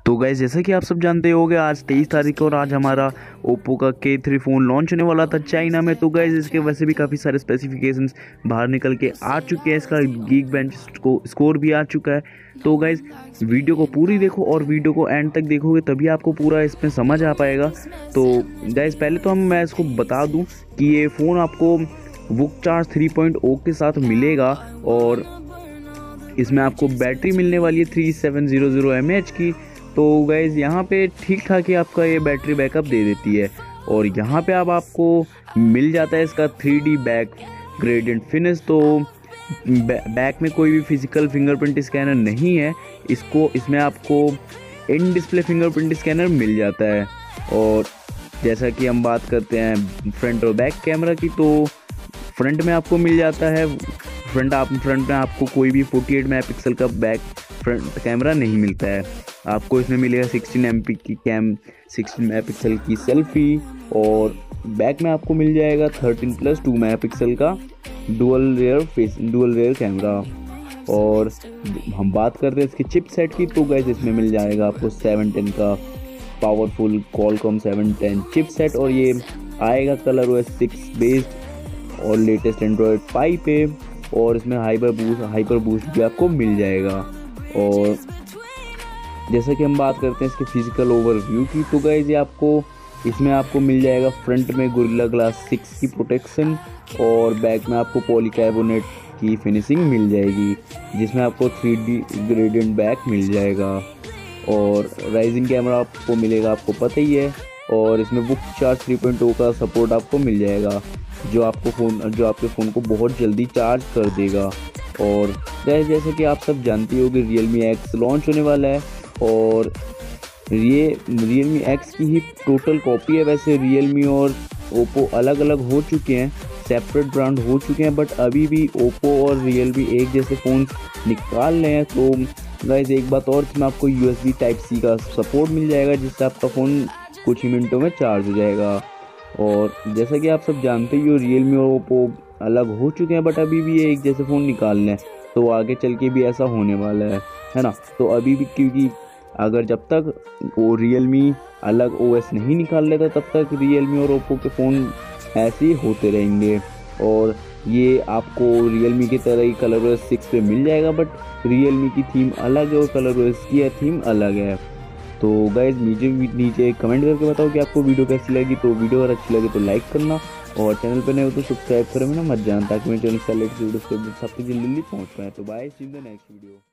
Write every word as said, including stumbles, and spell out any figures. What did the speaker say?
तो गाइस जैसा कि आप सब जानते होंगे आज तेईस तारीख को और आज हमारा ओप्पो का के थ्री फ़ोन लॉन्च होने वाला था चाइना में। तो गाइस इसके वैसे भी काफ़ी सारे स्पेसिफिकेशंस बाहर निकल के आ चुके हैं, इसका गीक बेंच को स्कोर भी आ चुका है। तो गाइस वीडियो को पूरी देखो और वीडियो को एंड तक देखोगे तभी आपको पूरा इसमें समझ आ पाएगा। तो गाइस पहले तो हम मैं इसको बता दूँ कि ये फ़ोन आपको VOOC charge three point O के साथ मिलेगा और इसमें आपको बैटरी मिलने वाली है three seven zero zero M H की। तो गाइज़ यहाँ पे ठीक ठाक ही आपका ये बैटरी बैकअप दे देती है और यहाँ पे अब आपको मिल जाता है इसका three D back gradient finish. तो बैक में कोई भी फिजिकल फिंगरप्रिंट स्कैनर नहीं है, इसको इसमें आपको इन डिस्प्ले फिंगरप्रिंट स्कैनर मिल जाता है। और जैसा कि हम बात करते हैं फ्रंट और बैक कैमरा की, तो फ्रंट में आपको मिल जाता है फ्रंट आप फ्रंट में आपको कोई भी अड़तालीस मेगापिक्सल का बैक फ्रंट कैमरा नहीं मिलता है। आपको इसमें मिलेगा सिक्सटीन एम पी की कैम सिक्सटीन मेगापिक्सल की सेल्फी और बैक में आपको मिल जाएगा थर्टीन प्लस टू मेगापिक्सल का dual rear face dual rear camera. और हम बात करते हैं इसके चिपसेट की, तो गाइस इसमें मिल जाएगा आपको सेवन टेन का powerful Qualcomm seven ten chipset और ये आएगा कलर ओएस सिक्स बेस्ड और लेटेस्ट एंड्रॉयड फाइव पे और इसमें हाइपर बूस्ट हाइपर बूस्ट भी आपको मिल जाएगा। और जैसा कि हम बात करते हैं इसके फिजिकल ओवरव्यू की, तो गाइस ये आपको इसमें आपको मिल जाएगा फ्रंट में गोरिल्ला ग्लास सिक्स की प्रोटेक्शन और बैक में आपको पॉलीकार्बोनेट की फिनिशिंग मिल जाएगी जिसमें आपको थ्री डी ग्रेडियंट बैक मिल जाएगा और राइजिंग कैमरा आपको मिलेगा, आपको पता ही है। और इसमें VOOC charge three point O का सपोर्ट आपको मिल जाएगा जो आपको फ़ोन जो आपके फ़ोन को बहुत जल्दी चार्ज कर देगा। और जैसे कि आप सब जानते हो कि Realme X लॉन्च होने वाला है और ये Realme X की ही टोटल कॉपी है। वैसे Realme और Oppo अलग अलग हो चुके हैं, सेपरेट ब्रांड हो चुके हैं, बट अभी भी Oppo और Realme एक जैसे फ़ोन निकाल रहे हैं। तो गाइस एक बात और, इसमें आपको U S B type C का सपोर्ट मिल जाएगा जिससे आपका फ़ोन कुछ ही मिनटों में चार्ज हो जाएगा। और जैसा कि आप सब जानते ही हो Realme और Oppo अलग हो चुके हैं, बट अभी भी ये एक जैसे फ़ोन निकालने हैं, तो आगे चल के भी ऐसा होने वाला है है ना। तो अभी भी क्योंकि अगर जब तक वो Realme अलग ओ एस नहीं निकाल लेता तब तक Realme और Oppo के फ़ोन ऐसे ही होते रहेंगे। और ये आपको Realme की तरह ही कलर ओएस सिक्स पे मिल जाएगा, बट Realme की थीम अलग है और कलर ओएस की थीम अलग है। तो गाइज नीचे नीचे कमेंट करके बताओ कि आपको वीडियो कैसी लगी। तो वीडियो अगर अच्छी लगे तो लाइक करना और चैनल पर नए हो तो सब्सक्राइब करें ना मत जाना, ताकि मेरे चैनल से लेटेस्ट वीडियो सबसे जल्दी पहुंच पाए। तो bye, see you in the next video.